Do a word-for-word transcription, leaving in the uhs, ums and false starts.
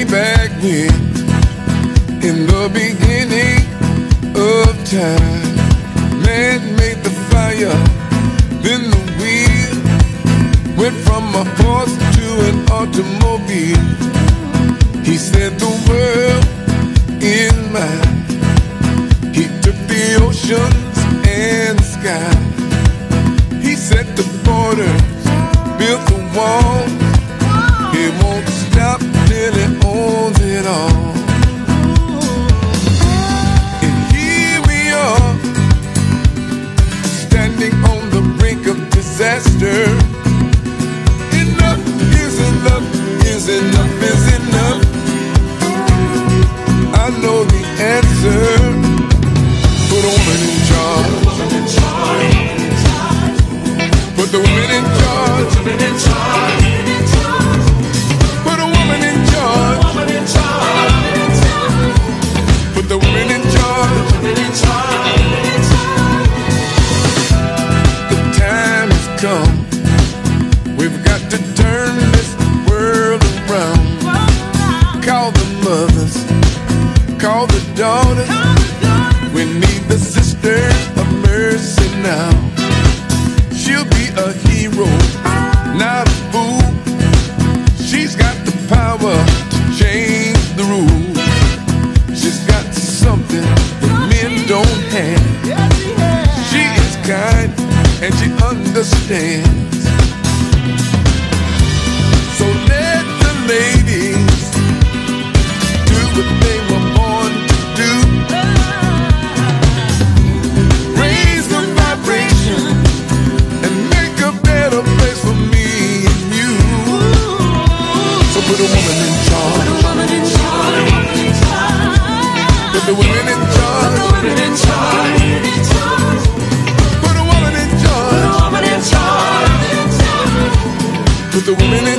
way back when, in the beginning of time, man made the fire, then the wheel went from a horse to an automobile. He said the world is mine. He took the oceans and the sky. He set the borders, built the walls. He won't stop till he owns it all. And here we are, standing on the brink of disaster. Enough is enough, is enough, is enough. I know the answer. Put a woman in charge. Put the women in charge. Put a woman in charge. Put the women in charge. The time has come. We've got to turn this world around. Call the mothers, call the daughters. We need the sister of mercy now. She'll be a hero, not a fool. She's got the power to change the rules. She's got something that men don't have. She is kind and she understands. So let the ladies do what they were born to do. Raise the vibration and make a better place for me and you. So put a woman in charge. Put the women in charge. Put a woman in charge. Put the women in charge.